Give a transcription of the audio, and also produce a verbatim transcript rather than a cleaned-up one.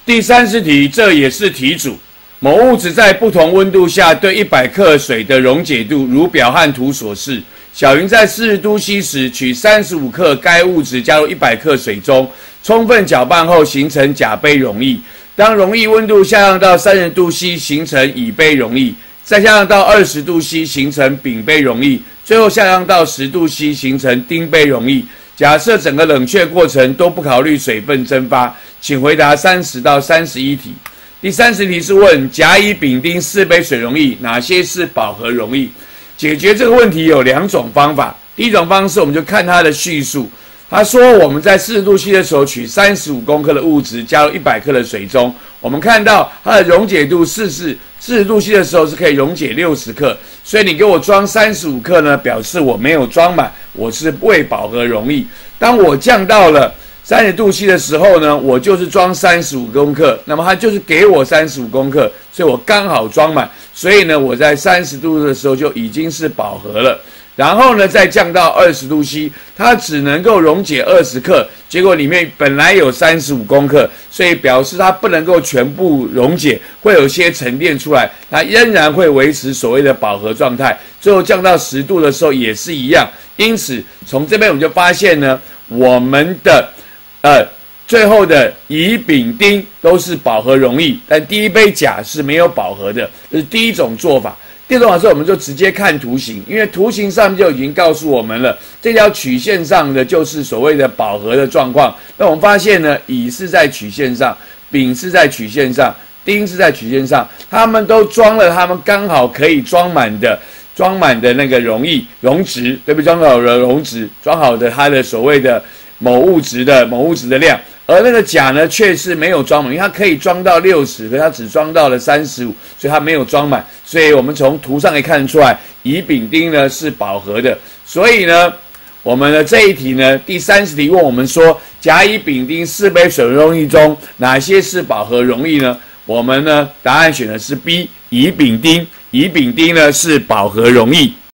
第三十题，这也是题主。某物质在不同温度下对一百克水的溶解度，如表和图所示。小云在四十度 C 时，取三十五克该物质加入一百克水中，充分搅拌后形成甲杯溶液。当溶液温度下降到三十度 C， 形成乙杯溶液，再下降到二十度 C， 形成丙杯溶液，最后下降到十度 C， 形成丁杯溶液。假设整个冷却过程都不考虑水分蒸发，请回答三十到三十一题。第三十题是问甲、乙、丙、丁四杯水溶液，哪些是饱和溶液？解决这个问题有两种方法。第一种方式，我们就看它的叙述。他说我们在四十度 C 的时候，取三十五公克的物质加入一百克的水中，我们看到它的溶解度四十度 C 的时候是可以溶解六十克，所以你给我装三十五克呢，表示我没有装满，我是未饱和溶液。当我降到了三十度 C 的时候呢，我就是装三十五公克，那么它就是给我三十五公克，所以我刚好装满，所以呢，我在三十度的时候就已经是饱和了。然后呢，再降到二十度 C， 它只能够溶解二十克，结果里面本来有三十五公克，所以表示它不能够全部溶解，会有些沉淀出来，它仍然会维持所谓的饱和状态。最后降到十度的时候也是一样。因此，从这边我们就发现呢，我们的呃最后的乙、丙、丁都是饱和溶液，但第一杯甲是没有饱和的，这是第一种做法。第二种方式，我们就直接看图形，因为图形上面就已经告诉我们了，这条曲线上的就是所谓的饱和的状况。那我们发现呢，乙是在曲线上，丙是在曲线上，丁是在曲线上，他们都装了他们刚好可以装满的装满的那个溶液溶质，对不对？装好的溶质，装好的它的所谓的某物质的某物质的量。而那个甲呢，却是没有装满，因为它可以装到六十，可它只装到了三十五，所以它没有装满。所以我们从图上可以看得出来，乙、丙、丁呢是饱和的。所以呢，我们的这一题呢，第三十题问我们说，甲、乙、丙、丁四杯水溶液中，哪些是饱和溶液呢？我们呢，答案选的是 B， 乙、丙、丁，乙、丙、丁呢是饱和溶液。